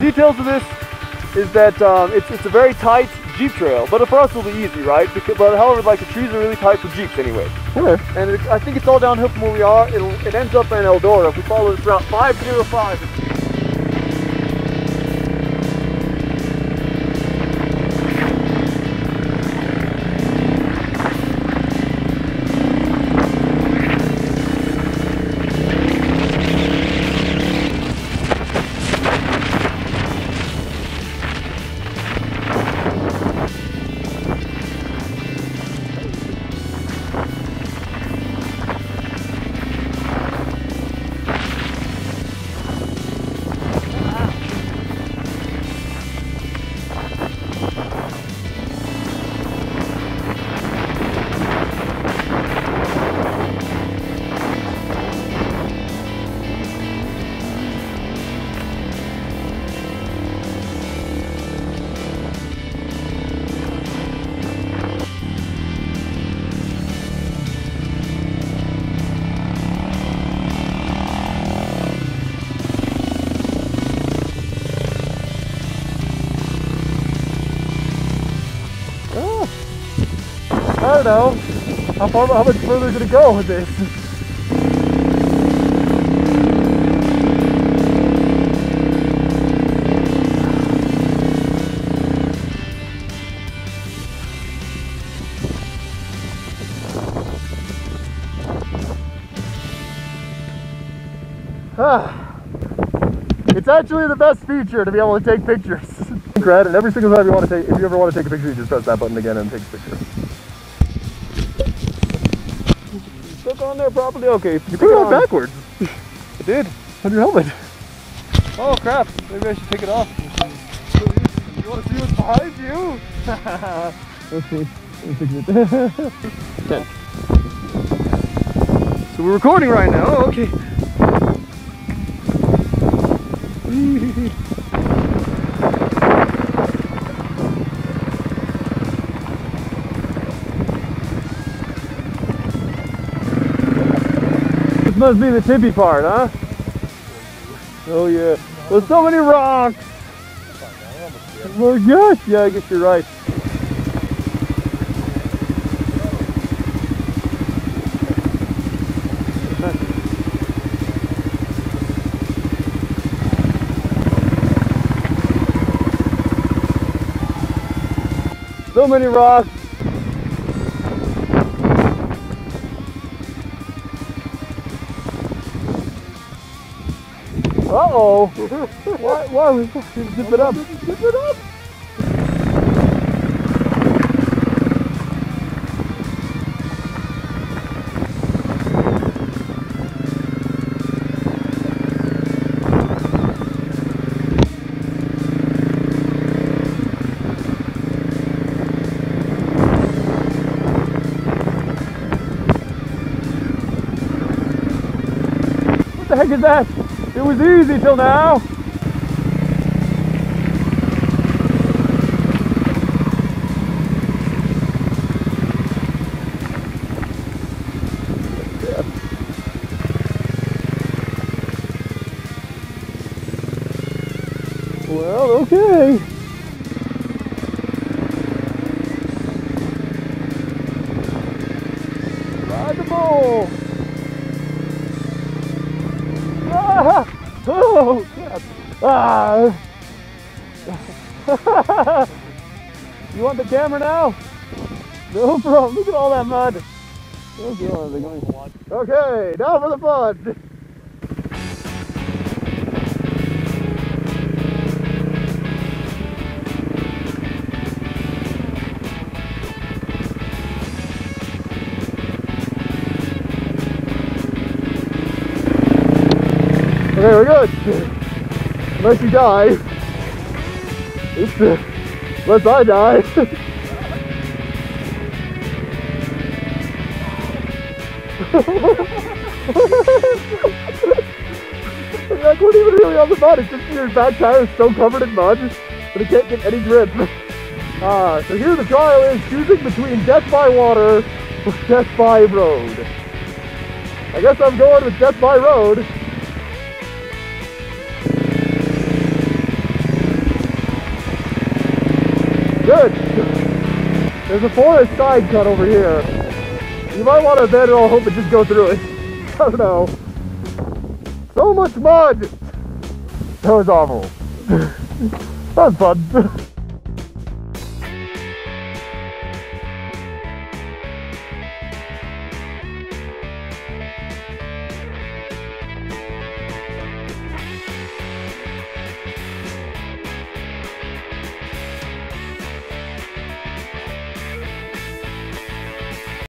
Details of this is that it's a very tight Jeep trail, but for us it'll be easy, right? But however, like the trees are really tight for Jeeps anyways. Okay. And I think it's all downhill from where we are. It ends up in Eldora. If we follow this route 505. I don't know. How much further is it to go with this? It's actually the best feature to be able to take pictures. Red, and every single time if you ever want to take a picture, you just press that button again and take a picture. Stuck on there properly? Okay. You put it on backwards. I did. On your helmet. Oh crap, maybe I should take it off. You want to see what's behind you? Let's see. Let me fix it. 10. So we're recording right now. Oh, okay. This must be the tippy part, huh? Oh yeah. There's so many rocks. Oh gosh, yeah, I guess you're right. So many rocks. Uh-oh. Why was zip it up? Zip it up. What the heck is that? It was easy till now. Well, okay. Ride the bull. Ah! Oh, crap. Ah! You want the camera now? No problem. Look at all that mud. Okay, now for the fun. Okay, we're good. Unless you die. Unless I die. Like, we're even really on the mud. It's just your back tire is so covered in mud, but it can't get any grip. So here the trial is choosing between death by water or death by road. I guess I'm going with death by road. good. There's a forest side cut over here. You might want to abandon all hope and just go through it. I don't know. So much mud! That was awful. That was fun.